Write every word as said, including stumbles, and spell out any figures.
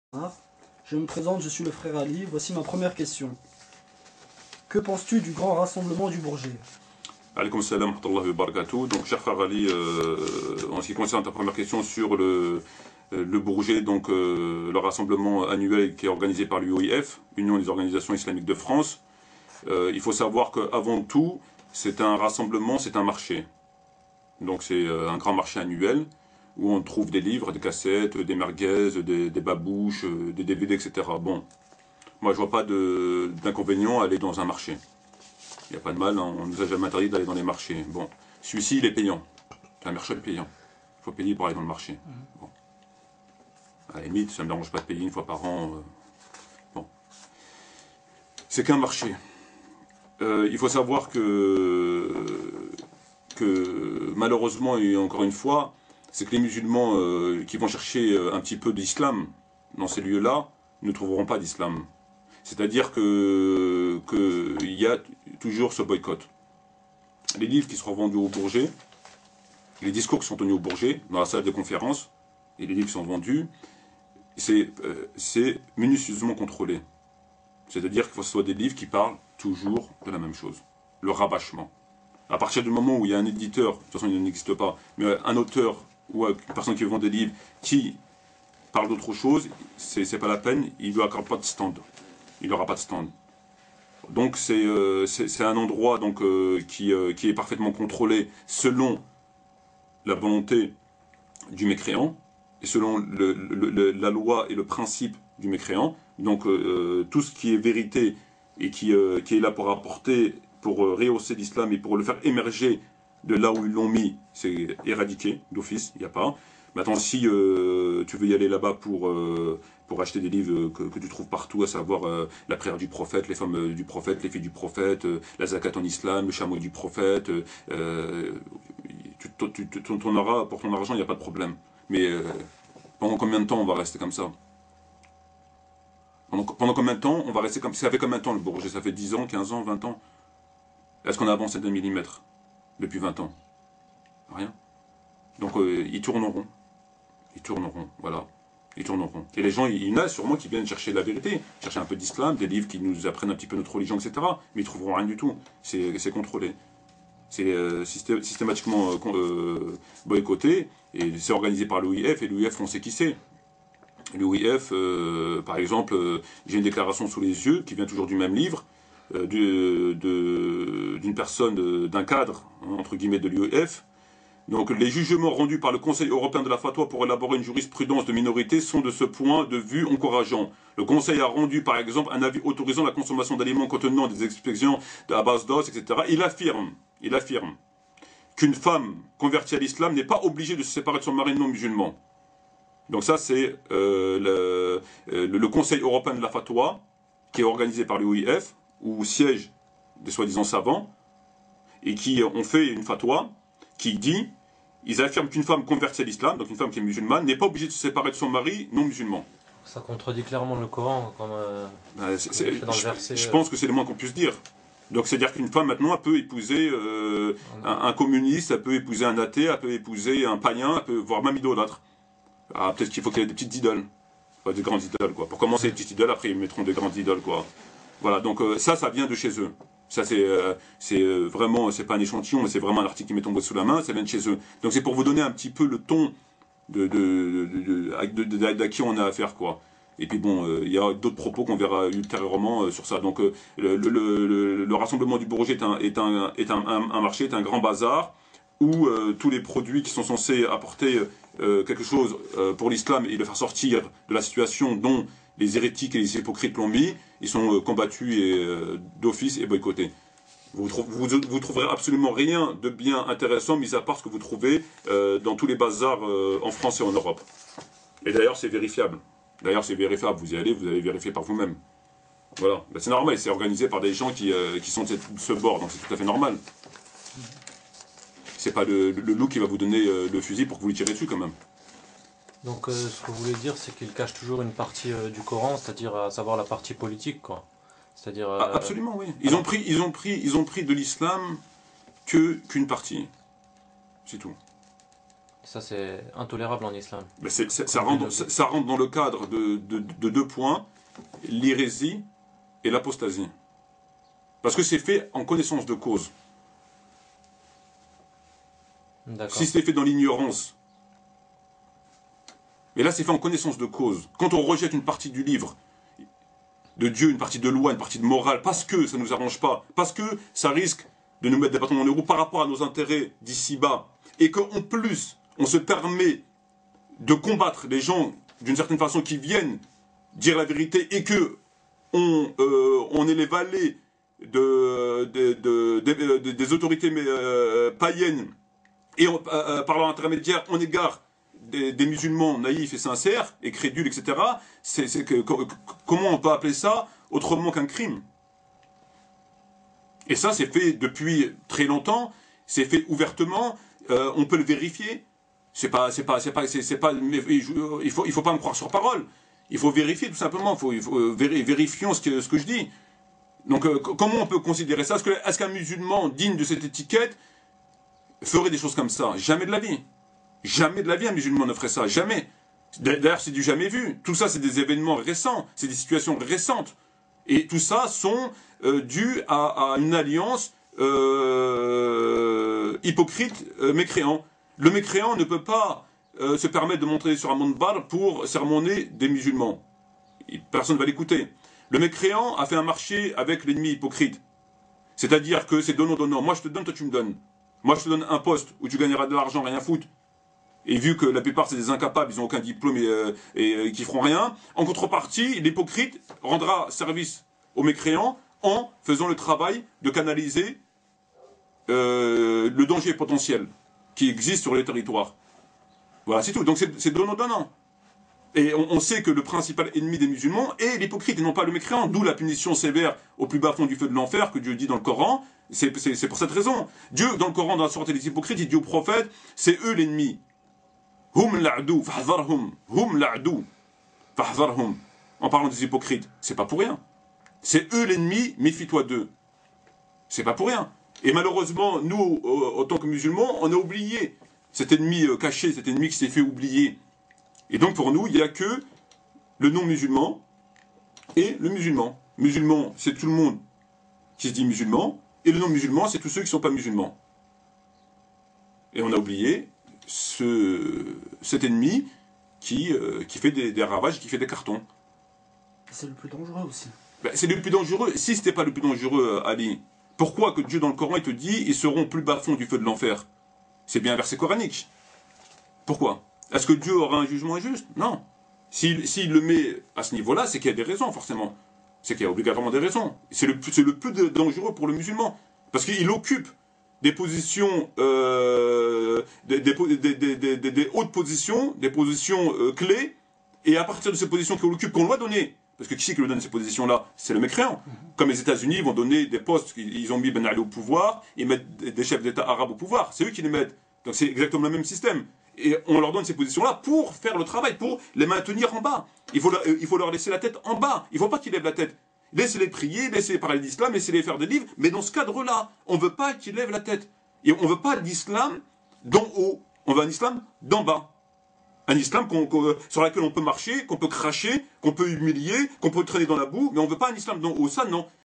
Je me présente, je suis le frère Ali. Voici ma première question. Que penses-tu du grand rassemblement du Bourget? Alaykoum salam wa rahmatullahi wa barakatuh. Donc, cher frère Ali, euh, en ce qui concerne ta première question sur le, le Bourget, donc euh, le rassemblement annuel qui est organisé par l'U O I F, Union des organisations islamiques de France, euh, il faut savoir qu'avant tout, c'est un rassemblement, c'est un marché. Donc, c'est un grand marché annuel où on trouve des livres, des cassettes, des merguez, des, des babouches, des D V D, et cetera. Bon, moi, je vois pas d'inconvénient à aller dans un marché. Il n'y a pas de mal, hein, on ne nous a jamais interdit d'aller dans les marchés. Bon, celui-ci, il est payant. C'est un marché payant. Il faut payer pour aller dans le marché. Bon. À la limite, ça ne me dérange pas de payer une fois par an. Euh... Bon. C'est qu'un marché. Euh, il faut savoir que, que malheureusement, et encore une fois, c'est que les musulmans euh, qui vont chercher un petit peu d'islam dans ces lieux-là ne trouveront pas d'islam. C'est-à-dire que qu'il y a toujours ce boycott. Les livres qui seront vendus au Bourget, les discours qui sont tenus au Bourget, dans la salle de conférence, et les livres qui sont vendus, c'est euh, minutieusement contrôlé. C'est-à-dire qu'il faut que ce soit des livres qui parlent toujours de la même chose. Le rabâchement. À partir du moment où il y a un éditeur, de toute façon il n'existe pas, mais un auteur ou une personne qui vend des livres qui parle d'autre chose, c'est pas la peine, il ne lui accorde pas de stand. Il n'aura pas de stand. Donc c'est euh, un endroit donc, euh, qui, euh, qui est parfaitement contrôlé selon la volonté du mécréant et selon le, le, le, la loi et le principe du mécréant. Donc euh, tout ce qui est vérité et qui, euh, qui est là pour apporter, pour euh, rehausser l'islam et pour le faire émerger de là où ils l'ont mis, c'est éradiqué d'office, il n'y a pas. Maintenant, si euh, tu veux y aller là-bas pour, euh, pour acheter des livres que, que tu trouves partout, à savoir euh, la prière du prophète, les femmes du prophète, les filles du prophète, euh, la zakat en islam, le chameau du prophète, euh, tu, tu, tu, tu en auras pour ton argent, il n'y a pas de problème. Mais euh, pendant combien de temps on va rester comme ça? pendant, pendant combien de temps on va rester comme ça? Ça fait combien de temps le Bourget? Ça fait dix ans, quinze ans, vingt ans? Est-ce qu'on a avancé d'un millimètre depuis vingt ans? Rien. Donc euh, ils tourneront. Ils tourneront, voilà. Ils tourneront. Et les gens, il y en a sûrement qui viennent chercher la vérité, chercher un peu d'islam, des livres qui nous apprennent un petit peu notre religion, et cetera. Mais ils trouveront rien du tout. C'est contrôlé. C'est euh, systé systématiquement euh, euh, boycotté. Et c'est organisé par l'O I F. Et l'O I F, on sait qui c'est. L'O I F, euh, par exemple, euh, j'ai une déclaration sous les yeux qui vient toujours du même livre, euh, d'une personne, d'un cadre, hein, entre guillemets, de l'O I F. Donc les jugements rendus par le Conseil européen de la fatwa pour élaborer une jurisprudence de minorité sont de ce point de vue encourageants. Le Conseil a rendu par exemple un avis autorisant la consommation d'aliments contenant des expections à base d'os, et cetera. Il affirme, il affirme qu'une femme convertie à l'islam n'est pas obligée de se séparer de son mari non musulman. Donc ça c'est euh, le, le, le Conseil européen de la fatwa qui est organisé par l'O I F, où siègent des soi-disant savants, et qui ont fait une fatwa qui dit, ils affirment qu'une femme convertie à l'islam, donc une femme qui est musulmane, n'est pas obligée de se séparer de son mari non musulman. Ça contredit clairement le Coran, comme, euh, euh, c est, c est, dans je, le verset. Je pense que c'est le moins qu'on puisse dire. Donc c'est-à-dire qu'une femme maintenant, elle peut épouser euh, un, un communiste, elle peut épouser un athée, elle peut épouser un païen, elle peut voire même idolâtre. Ah, peut-être qu'il faut qu'il y ait des petites idoles, pas des grandes idoles quoi. Pour commencer les petites idoles, après ils mettront des grandes idoles quoi. Voilà, donc euh, ça, ça vient de chez eux. Ça, c'est euh, euh, vraiment, c'est pas un échantillon, mais c'est vraiment un article qui met tombé sous la main, ça vient de chez eux. Donc c'est pour vous donner un petit peu le ton de, de, de, de, de, de, de, de qui on a affaire, quoi. Et puis bon, il euh, y a d'autres propos qu'on verra ultérieurement euh, sur ça. Donc euh, le, le, le, le rassemblement du Bourget est un, est un, est un, un, un marché, est un grand bazar, où euh, tous les produits qui sont censés apporter euh, quelque chose euh, pour l'islam et le faire sortir de la situation dont les hérétiques et les hypocrites l'ont mis, ils sont euh, combattus euh, d'office et boycottés. Vous, vous, vous trouverez absolument rien de bien intéressant, mis à part ce que vous trouvez euh, dans tous les bazars euh, en France et en Europe. Et d'ailleurs, c'est vérifiable. D'ailleurs, c'est vérifiable. Vous y allez, vous allez vérifier par vous-même. Voilà. Ben, c'est normal, c'est organisé par des gens qui, euh, qui sont de, cette, de ce bord, donc c'est tout à fait normal. C'est pas le, le, le loup qui va vous donner euh, le fusil pour que vous lui tirez dessus, quand même. Donc euh, ce que vous voulez dire, c'est qu'il cache toujours une partie euh, du Coran, c'est-à-dire à savoir la partie politique, quoi. C'est-à-dire. Euh... Ah, absolument, oui. Ils ont pris, ils ont pris, ils ont pris de l'islam que qu'une partie. C'est tout. Ça, c'est intolérable en islam. Mais c'est, c'est, ça, rentre, ça, ça rentre dans le cadre de, de, de deux points, l'hérésie et l'apostasie. Parce que c'est fait en connaissance de cause. Si c'est fait dans l'ignorance, mais là c'est fait en connaissance de cause. Quand on rejette une partie du livre de Dieu, une partie de loi, une partie de morale, parce que ça ne nous arrange pas, parce que ça risque de nous mettre des bâtons dans les roues par rapport à nos intérêts d'ici-bas, et qu'en plus on se permet de combattre les gens d'une certaine façon qui viennent dire la vérité, et que on, euh, on est les valets de, de, de, de, de, des autorités euh, païennes, et on, euh, par leur intermédiaire on égare des, des musulmans naïfs et sincères et crédules, et cetera. C'est, c'est que, que, comment on peut appeler ça autrement qu'un crime? Et ça, c'est fait depuis très longtemps, c'est fait ouvertement, euh, on peut le vérifier. C'est pas, c'est pas, c'est pas, c'est, c'est pas, mais il faut, il faut pas me croire sur parole. Il faut vérifier tout simplement. Il faut, il faut vér, vérifions ce que, ce que je dis. Donc, euh, comment on peut considérer ça? Est-ce que, est-ce qu'un musulman digne de cette étiquette ferait des choses comme ça? Jamais de la vie. Jamais de la vie un musulman ne ferait ça. Jamais. D'ailleurs, c'est du jamais vu. Tout ça, c'est des événements récents. C'est des situations récentes. Et tout ça sont euh, dus à, à une alliance euh, hypocrite euh, mécréant. Le mécréant ne peut pas euh, se permettre de monter sur un mandbar pour sermonner des musulmans. Personne ne va l'écouter. Le mécréant a fait un marché avec l'ennemi hypocrite. C'est-à-dire que c'est donnant-donnant. Moi je te donne, toi tu me donnes. Moi je te donne un poste où tu gagneras de l'argent, rien foutre. Et vu que la plupart c'est des incapables, ils n'ont aucun diplôme et, euh, et euh, qui feront rien, en contrepartie, l'hypocrite rendra service aux mécréants en faisant le travail de canaliser euh, le danger potentiel qui existe sur les territoires. Voilà, c'est tout. Donc c'est donnant-donnant. Et on, on sait que le principal ennemi des musulmans est l'hypocrite et non pas le mécréant. D'où la punition sévère au plus bas fond du feu de l'enfer que Dieu dit dans le Coran. C'est pour cette raison. Dieu, dans le Coran, dans la sourate des hypocrites, il dit aux prophètes, c'est eux l'ennemi. Hum la'adou, fahdharhum. Hum la'adou, fahdharhum. En parlant des hypocrites, c'est pas pour rien. C'est eux l'ennemi, méfie-toi d'eux. C'est pas pour rien. Et malheureusement, nous, en tant que musulmans, on a oublié cet ennemi caché, cet ennemi qui s'est fait oublier. Et donc pour nous, il n'y a que le non-musulman et le musulman. Musulman, c'est tout le monde qui se dit musulman, et le non-musulman, c'est tous ceux qui ne sont pas musulmans. Et on a oublié ce, cet ennemi qui, euh, qui fait des, des ravages, qui fait des cartons. C'est le plus dangereux aussi. Ben, c'est le plus dangereux. Si ce n'était pas le plus dangereux, Ali, pourquoi que Dieu dans le Coran, il te dit, ils seront plus bas fond du feu de l'enfer? C'est bien un verset coranique. Pourquoi? Est-ce que Dieu aura un jugement injuste? Non. S'il s'il le met à ce niveau-là, c'est qu'il y a des raisons, forcément. C'est qu'il y a obligatoirement des raisons. C'est le, le plus de, dangereux pour le musulman. Parce qu'il occupe des positions, euh, des, des, des, des, des, des, des hautes positions, des positions euh, clés, et à partir de ces positions qu'il occupe, qu'on doit donner, parce que qui c'est qui lui donne ces positions-là? C'est le mécréant. Comme les États-Unis vont donner des postes, ils ont mis Ben Ali au pouvoir, ils mettent des chefs d'État arabes au pouvoir, c'est eux qui les mettent. Donc c'est exactement le même système. Et on leur donne ces positions-là pour faire le travail, pour les maintenir en bas. Il faut, leur, il faut leur laisser la tête en bas. Il ne faut pas qu'ils lèvent la tête. Laissez-les prier, laissez-les parler d'islam, laissez-les faire des livres. Mais dans ce cadre-là, on ne veut pas qu'ils lèvent la tête. Et on ne veut pas d'islam d'en haut. On veut un islam d'en bas. Un islam qu'on, qu'on, sur lequel on peut marcher, qu'on peut cracher, qu'on peut humilier, qu'on peut traîner dans la boue. Mais on ne veut pas un islam d'en haut. Ça, non.